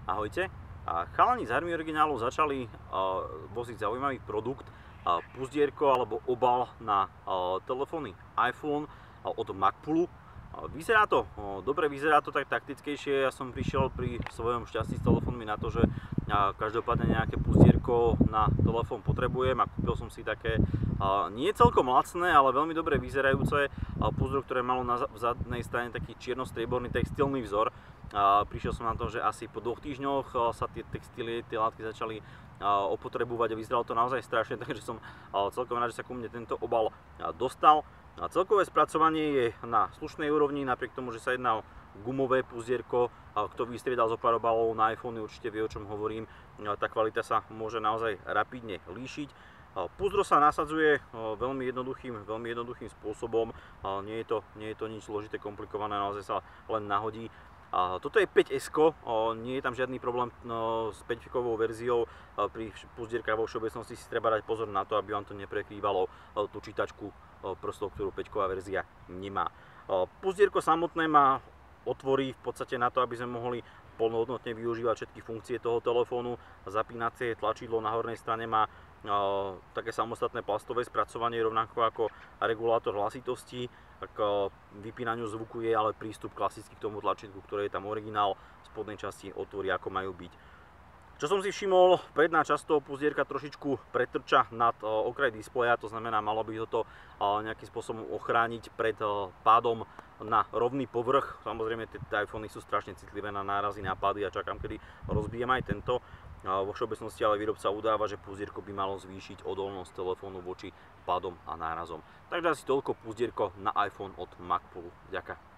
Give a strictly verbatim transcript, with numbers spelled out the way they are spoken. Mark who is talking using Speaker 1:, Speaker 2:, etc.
Speaker 1: Ahojte. A Chalani z Army Originálov začali uh, voziť zaujímavý produkt, uh, puzdierko alebo obal na uh, telefónny iPhone uh, od Magpulu. Uh, vyzerá to, uh, dobre vyzerá to tak taktickejšie. Ja som prišiel pri svojom šťastí s telefónmi na to, že uh, každopádne nejaké puzdierko na telefón potrebujem a kúpil som si také uh, nie celkom lacné, ale veľmi dobre vyzerajúce uh, puzdro, ktoré malo na zadnej strane taký čierno-strieborný textilný vzor. A prišiel som na to, že asi po dvoch týždňoch sa tie textílie, tie látky začali opotrebovať a vyzeralo to naozaj strašne, takže som celkom rád, že sa ku mne tento obal dostal. A celkové spracovanie je na slušnej úrovni, napriek tomu, že sa jedná o gumové puzdierko. Kto vystriedal zo pár obalov na iPhone, určite vie, o čom hovorím. Tá kvalita sa môže naozaj rapidne líšiť. Puzdro sa nasadzuje veľmi jednoduchým, veľmi jednoduchým spôsobom. Nie je to, nie je to nič zložité, komplikované, naozaj sa len nahodí. A toto je päť es, nie je tam žiadny problém no, s päťkovou verziou. Pri puzdierkách vo všeobecnosti si treba dať pozor na to, aby vám to neprekrývalo tú čítačku prstov, ktorú päťková verzia nemá. Puzdierko samotné má otvory v podstate na to, aby sme mohli plnohodnotne využívať všetky funkcie toho telefónu. Zapínacie tlačidlo na hornej strane má také samostatné plastové spracovanie, rovnako ako regulátor hlasitosti. K vypínaniu zvuku je ale prístup klasicky k tomu tlačidlu, ktoré je tam originál, v spodnej časti otvory ako majú byť. Čo som si všimol, predná časť toho puzdierka trošičku pretrča nad okraj displeja, to znamená, malo by ho to nejakým spôsobom ochrániť pred pádom na rovný povrch. Samozrejme, tie iPhony sú strašne citlivé na nárazy, na pády a čakám, kedy rozbijem aj tento. Vo všeobecnosti ale výrobca udáva, že puzdierko by malo zvýšiť odolnosť telefónu voči pádom a nárazom. Takže asi toľko puzdierko na iPhone od Magpulu. Ďakujem.